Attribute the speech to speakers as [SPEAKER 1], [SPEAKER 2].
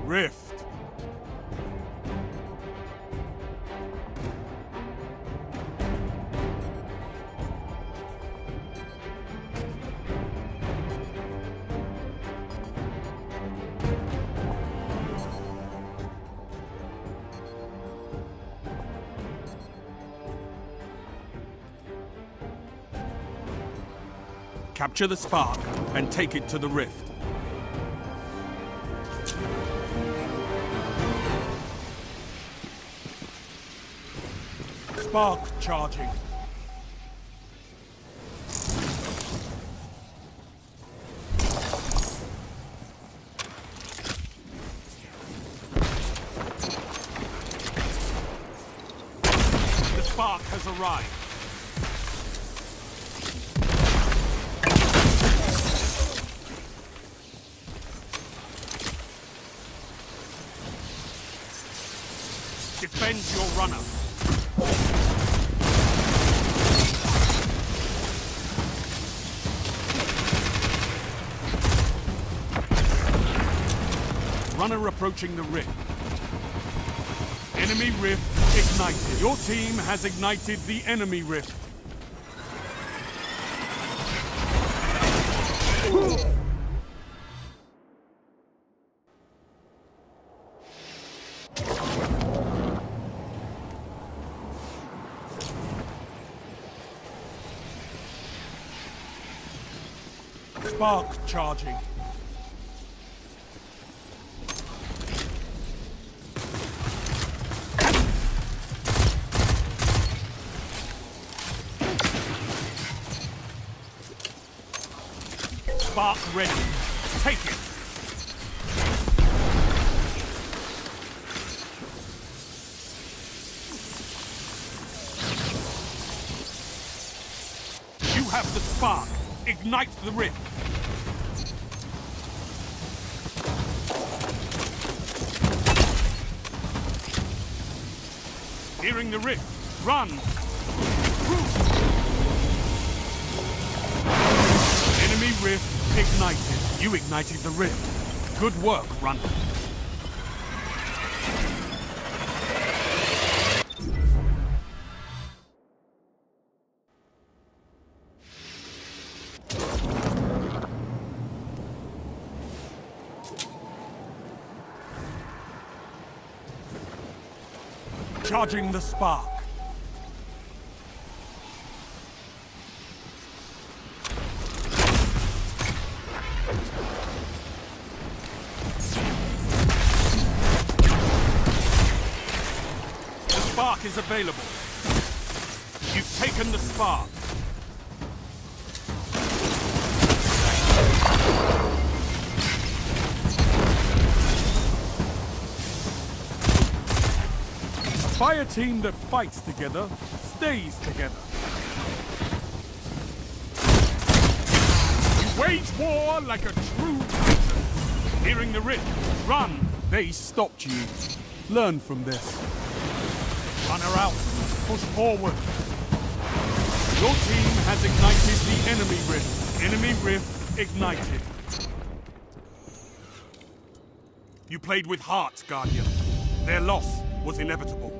[SPEAKER 1] Rift. Capture the spark and take it to the rift. Spark charging. The spark has arrived. Defend your runner. Runner approaching the rift. Enemy rift ignited. Your team has ignited the enemy rift. Spark charging. Spark ready. Take it. You have the spark. Ignite the rift. Hearing the rift. Run. Enemy rift ignited. You ignited the rift. Good work, runner. Charging the spark. The spark is available. You've taken the spark. A fire team that fights together stays together. You wage war like a true titan. Hearing the rift, run. They stopped you. Learn from this. Runner out. Push forward. Your team has ignited the enemy rift. Enemy rift ignited. You played with heart, Guardian. Their loss was inevitable.